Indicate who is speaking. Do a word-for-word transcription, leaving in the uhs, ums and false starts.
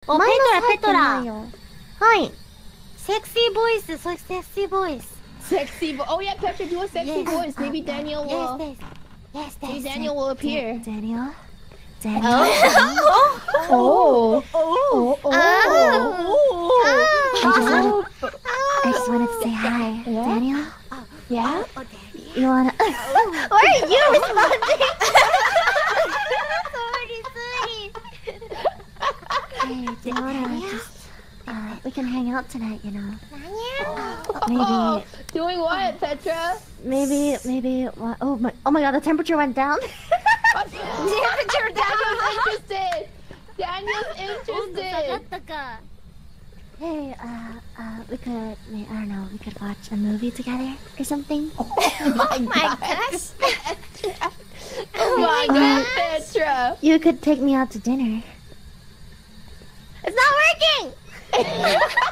Speaker 1: お、ペトラ、ペトラ。
Speaker 2: はい。
Speaker 1: Sexy voice, so sexy voice.
Speaker 3: Sexy voice. Oh yeah, Petra, do a sexy
Speaker 1: Yes.
Speaker 3: voice. Maybe Daniel will.
Speaker 1: Yes, yes, yes,
Speaker 3: Maybe
Speaker 1: yes.
Speaker 3: Daniel will appear.
Speaker 2: Daniel? Daniel?
Speaker 3: Oh. Oh.
Speaker 2: Oh.
Speaker 3: Oh.
Speaker 2: Oh. I just wanted to say hi. Daniel?
Speaker 3: Yeah?
Speaker 1: Oh, Daddy.
Speaker 2: You wanna...
Speaker 1: Why are you responding? Sorry, sorry.
Speaker 2: Hey, do you wanna just... Uh, we can hang out tonight, you know. Maybe...
Speaker 3: Oh, doing what, Petra?
Speaker 2: Maybe, maybe... What? Oh my... Oh my god, the temperature went down.
Speaker 3: Temperature Daniel's interested. Daniel's interested.
Speaker 2: Hey, uh, uh, we could... I don't know, we could watch a movie together or something?
Speaker 3: Oh my gosh. Oh my god, Petra.
Speaker 2: You could take me out to dinner.
Speaker 1: It's not working!